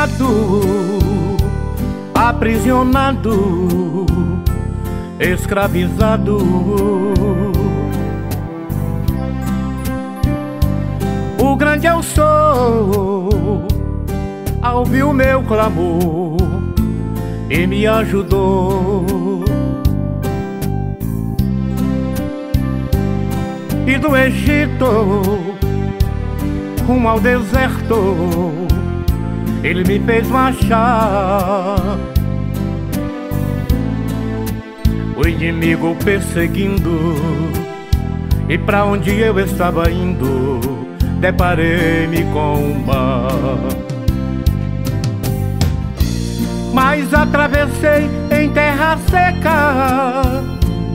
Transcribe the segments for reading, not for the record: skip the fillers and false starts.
envergonhado, aprisionado, escravizado. O grande eu sou, ouviu meu clamor e me ajudou. E do Egito rumo ao deserto ele me fez marchar. O inimigo perseguindo, e pra onde eu estava indo deparei-me com o mar. Mas atravessei em terra seca,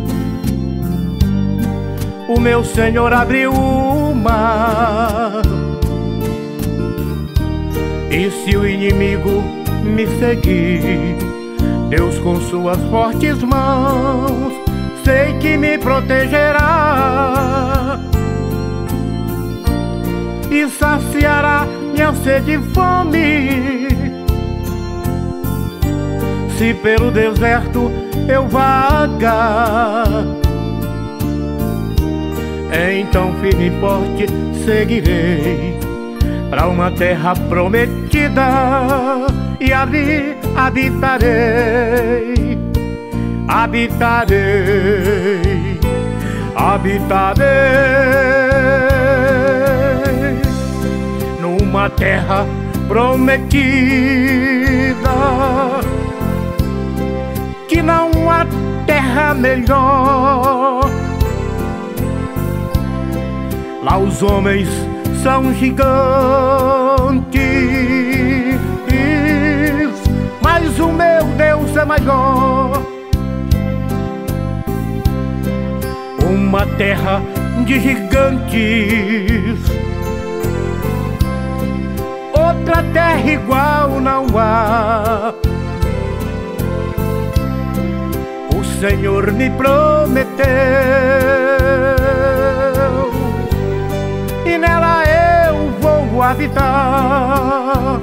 o meu Senhor abriu o mar. E se o inimigo me seguir, Deus com suas fortes mãos sei que me protegerá e saciará minha sede e fome. Se pelo deserto eu vagar, então firme e forte seguirei pra uma terra prometida, e ali habitarei, habitarei, habitarei numa terra prometida, que não há terra melhor. Lá os homens são gigantes, mas o meu Deus é maior. Uma terra de gigantes, outra terra igual não há. O Senhor me prometeu, e nela eu vou habitar,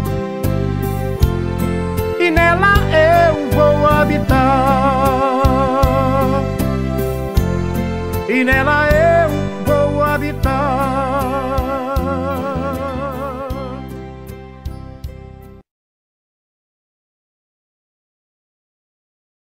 e nela eu vou habitar, e nela